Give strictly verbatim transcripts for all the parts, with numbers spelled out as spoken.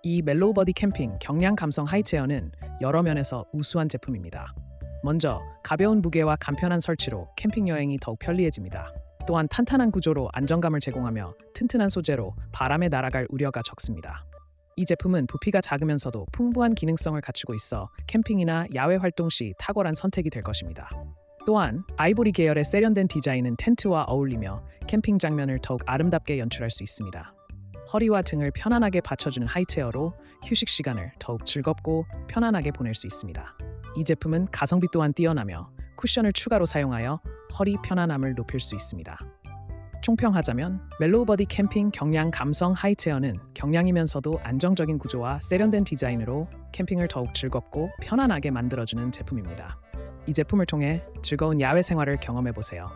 이 멜로우버디 캠핑 경량 감성 하이체어는 여러 면에서 우수한 제품입니다. 먼저 가벼운 무게와 간편한 설치로 캠핑 여행이 더욱 편리해집니다. 또한 탄탄한 구조로 안정감을 제공하며 튼튼한 소재로 바람에 날아갈 우려가 적습니다. 이 제품은 부피가 작으면서도 풍부한 기능성을 갖추고 있어 캠핑이나 야외 활동 시 탁월한 선택이 될 것입니다. 또한 아이보리 계열의 세련된 디자인은 텐트와 어울리며 캠핑 장면을 더욱 아름답게 연출할 수 있습니다. 허리와 등을 편안하게 받쳐주는 하이체어로 휴식 시간을 더욱 즐겁고 편안하게 보낼 수 있습니다. 이 제품은 가성비 또한 뛰어나며 쿠션을 추가로 사용하여 허리 편안함을 높일 수 있습니다. 총평하자면 멜로우버디 캠핑 경량 감성 하이체어는 경량이면서도 안정적인 구조와 세련된 디자인으로 캠핑을 더욱 즐겁고 편안하게 만들어주는 제품입니다. 이 제품을 통해 즐거운 야외 생활을 경험해보세요.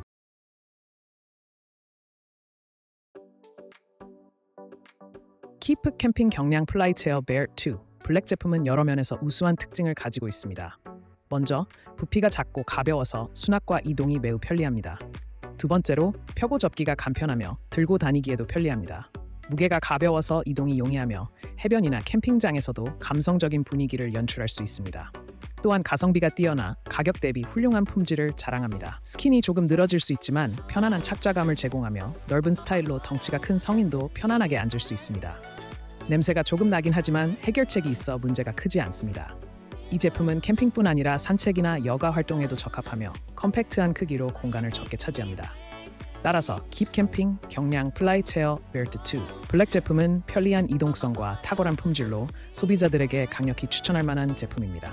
키프 캠핑 경량 플라이 체어 베어 투 블랙 제품은 여러 면에서 우수한 특징을 가지고 있습니다. 먼저 부피가 작고 가벼워서 수납과 이동이 매우 편리합니다. 두 번째로 펴고 접기가 간편하며 들고 다니기에도 편리합니다. 무게가 가벼워서 이동이 용이하며 해변이나 캠핑장에서도 감성적인 분위기를 연출할 수 있습니다. 또한 가성비가 뛰어나 가격 대비 훌륭한 품질을 자랑합니다. 스킨이 조금 늘어질 수 있지만 편안한 착자감을 제공하며 넓은 스타일로 덩치가 큰 성인도 편안하게 앉을 수 있습니다. 냄새가 조금 나긴 하지만 해결책이 있어 문제가 크지 않습니다. 이 제품은 캠핑뿐 아니라 산책이나 여가 활동에도 적합하며 컴팩트한 크기로 공간을 적게 차지합니다. 따라서 킵 캠핑 경량 플라이 체어 베어 투 블랙 제품은 편리한 이동성과 탁월한 품질로 소비자들에게 강력히 추천할 만한 제품입니다.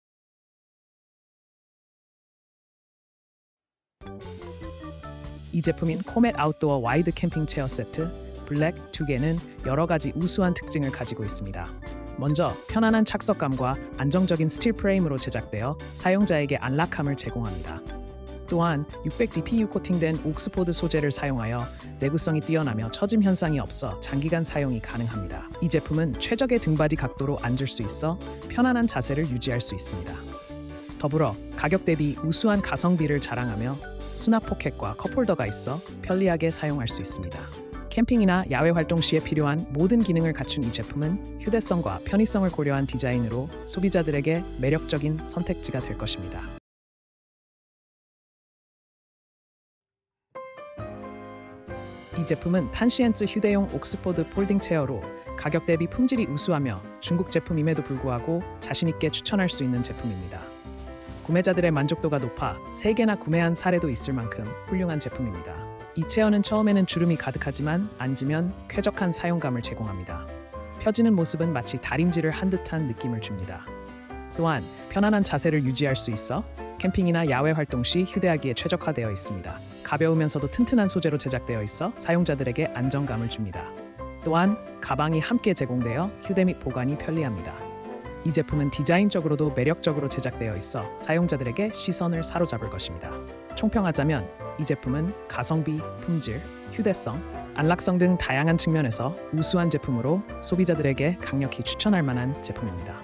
이 제품인 코멧 아웃도어 와이드 캠핑 체어 세트 블랙 두 개는 여러 가지 우수한 특징을 가지고 있습니다. 먼저 편안한 착석감과 안정적인 스틸 프레임으로 제작되어 사용자에게 안락함을 제공합니다. 또한 육백 디피유 코팅된 옥스포드 소재를 사용하여 내구성이 뛰어나며 처짐 현상이 없어 장기간 사용이 가능합니다. 이 제품은 최적의 등받이 각도로 앉을 수 있어 편안한 자세를 유지할 수 있습니다. 더불어 가격 대비 우수한 가성비를 자랑하며 수납 포켓과 컵홀더가 있어 편리하게 사용할 수 있습니다. 캠핑이나 야외 활동 시에 필요한 모든 기능을 갖춘 이 제품은 휴대성과 편의성을 고려한 디자인으로 소비자들에게 매력적인 선택지가 될 것입니다. 이 제품은 탄시엔츠 휴대용 옥스포드 폴딩 체어로 가격 대비 품질이 우수하며 중국 제품임에도 불구하고 자신있게 추천할 수 있는 제품입니다. 구매자들의 만족도가 높아 세 개나 구매한 사례도 있을 만큼 훌륭한 제품입니다. 이 체어는 처음에는 주름이 가득하지만 앉으면 쾌적한 사용감을 제공합니다. 펴지는 모습은 마치 다림질을 한 듯한 느낌을 줍니다. 또한 편안한 자세를 유지할 수 있어 캠핑이나 야외 활동 시 휴대하기에 최적화되어 있습니다. 가벼우면서도 튼튼한 소재로 제작되어 있어 사용자들에게 안정감을 줍니다. 또한 가방이 함께 제공되어 휴대 및 보관이 편리합니다. 이 제품은 디자인적으로도 매력적으로 제작되어 있어 사용자들에게 시선을 사로잡을 것입니다. 총평하자면 이 제품은 가성비, 품질, 휴대성, 안락성 등 다양한 측면에서 우수한 제품으로 소비자들에게 강력히 추천할 만한 제품입니다.